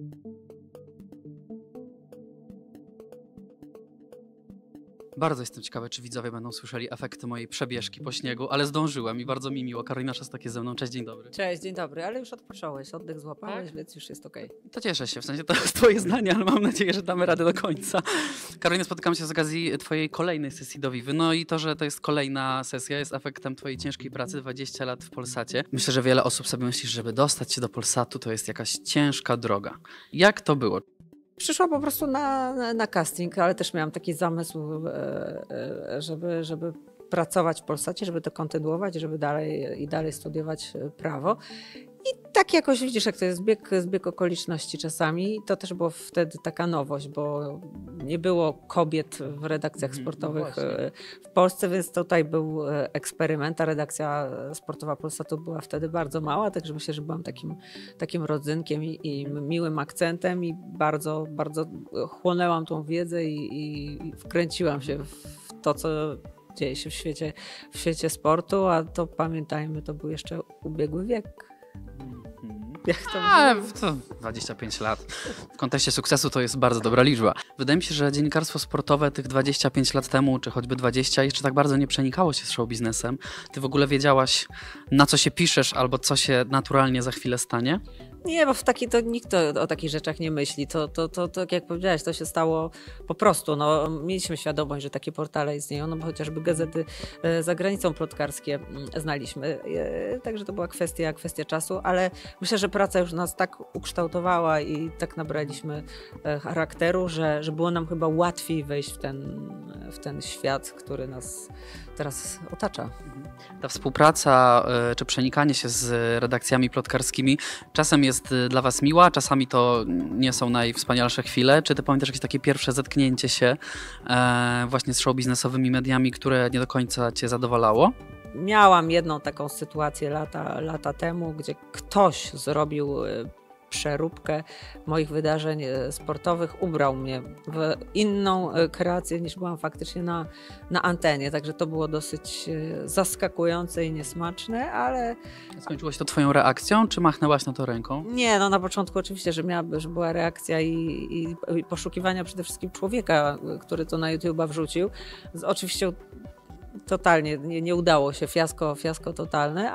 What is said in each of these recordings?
Bardzo jestem ciekawy, czy widzowie będą słyszeli efekty mojej przebieżki po śniegu, ale zdążyłem i bardzo mi miło. Karolina Szostak jest ze mną. Cześć, dzień dobry. Cześć, dzień dobry, ale już odpocząłeś, oddech złapałeś, Tak? więc już jest okej. To cieszę się, w sensie to jest twoje zdanie, ale mam nadzieję, że damy radę do końca. Karolina, spotykam się z okazji twojej kolejnej sesji do Vivy. No i to, że to jest kolejna sesja, jest efektem twojej ciężkiej pracy, 20 lat w Polsacie. Myślę, że wiele osób sobie myśli, że żeby dostać się do Polsatu, to jest jakaś ciężka droga. Jak to było? Przyszłam po prostu na casting, ale też miałam taki zamysł, żeby pracować w Polsacie, żeby to kontynuować, żeby dalej studiować prawo. I tak jakoś widzisz, jak to jest zbieg okoliczności czasami. To też było wtedy taka nowość, bo nie było kobiet w redakcjach sportowych w Polsce, więc tutaj był eksperyment. Ta redakcja sportowa Polsatu była wtedy bardzo mała, także myślę, że byłam takim rodzynkiem i miłym akcentem i bardzo, bardzo chłonęłam tą wiedzę i wkręciłam się w to, co dzieje się w świecie sportu, a to pamiętajmy, to był jeszcze ubiegły wiek. Jak to 25 lat. W kontekście sukcesu to jest bardzo dobra liczba. Wydaje mi się, że dziennikarstwo sportowe tych 25 lat temu, czy choćby 20, jeszcze tak bardzo nie przenikało się z show biznesem. Ty w ogóle wiedziałaś, na co się piszesz, albo co się naturalnie za chwilę stanie? Nie, bo to nikt o takich rzeczach nie myśli. To tak jak powiedziałeś, to się stało po prostu. No, mieliśmy świadomość, że takie portale istnieją, no bo chociażby gazety za granicą plotkarskie znaliśmy. Także to była kwestia czasu, ale myślę, że praca już nas tak ukształtowała i tak nabraliśmy charakteru, że było nam chyba łatwiej wejść w ten świat, który nas teraz otacza. Ta współpraca czy przenikanie się z redakcjami plotkarskimi czasem jest dla was miła, czasami to nie są najwspanialsze chwile. Czy ty pamiętasz jakieś takie pierwsze zetknięcie się właśnie z show biznesowymi mediami, które nie do końca cię zadowalało? Miałam jedną taką sytuację lata temu, gdzie ktoś zrobił przeróbkę moich wydarzeń sportowych, ubrał mnie w inną kreację niż byłam faktycznie na antenie, także to było dosyć zaskakujące i niesmaczne, ale... Skończyło się to twoją reakcją, czy machnęłaś na to ręką? Nie, no na początku oczywiście, że była reakcja i poszukiwania przede wszystkim człowieka, który to na YouTube'a wrzucił. Oczywiście totalnie nie udało się, fiasko totalne,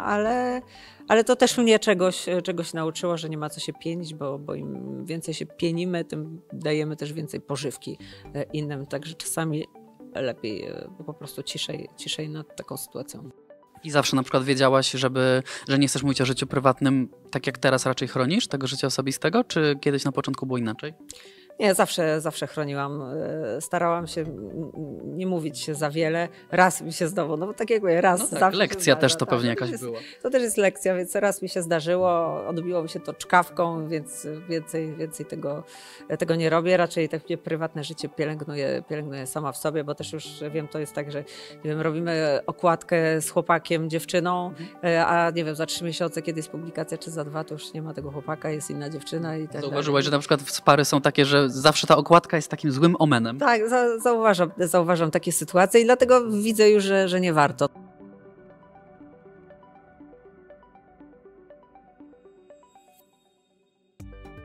ale to też mnie czegoś nauczyło, że nie ma co się pienić, bo im więcej się pienimy, tym dajemy też więcej pożywki innym, także czasami lepiej po prostu ciszej nad taką sytuacją. I zawsze na przykład wiedziałaś, że nie chcesz mówić o życiu prywatnym, tak jak teraz raczej chronisz tego życia osobistego, czy kiedyś na początku było inaczej? Nie, zawsze chroniłam. Starałam się nie mówić za wiele. Raz mi się znowu, no bo tak jak mówię, raz. No tak, zawsze lekcja też to tak, pewnie jakaś była. To też jest lekcja, więc raz mi się zdarzyło, odbiło mi się to czkawką, więc więcej tego nie robię. Raczej tak mnie prywatne życie pielęgnuję sama w sobie, bo też już wiem, to jest tak, że nie wiem, robimy okładkę z chłopakiem, dziewczyną, a nie wiem, za 3 miesiące, kiedy jest publikacja, czy za 2, to już nie ma tego chłopaka, jest inna dziewczyna i tak Zauważyłaś, że na przykład pary są takie, że zawsze ta okładka jest takim złym omenem. Tak, zauważam takie sytuacje i dlatego widzę już, że nie warto.